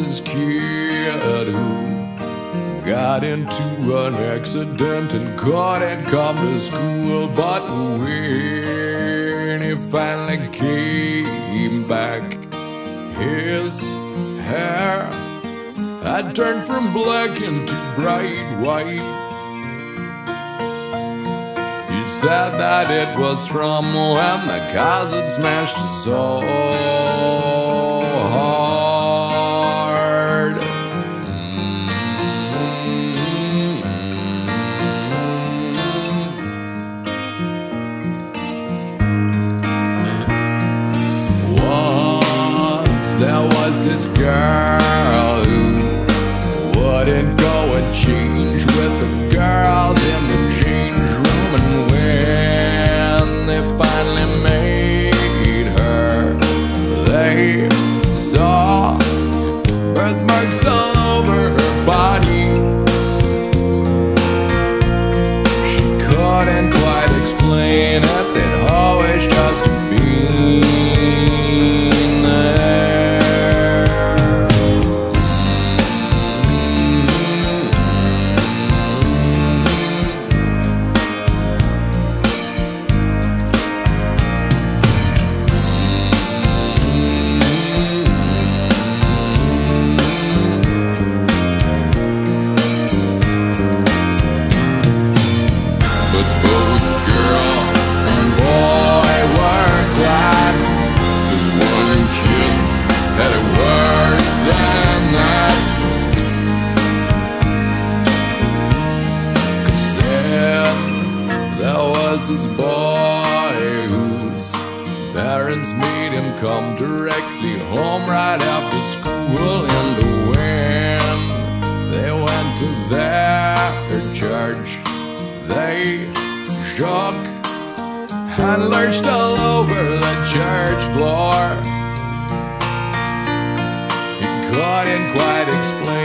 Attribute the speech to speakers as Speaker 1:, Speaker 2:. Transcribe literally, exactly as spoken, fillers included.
Speaker 1: this kid who got into an accident and couldn't come to school. But when he finally came back, his hair had turned from black into bright white. He said that it was from when the cars had smashed his soul hard. Once there was this girl who wouldn't go and change with the girls in the change room, and when they finally made her, they saw birthmarks all over her body. She couldn't quite explain it, they'd always just been there. This boy whose parents made him come directly home right after school, and when they went to their church, they shook and lurched all over the church floor. He couldn't quite explain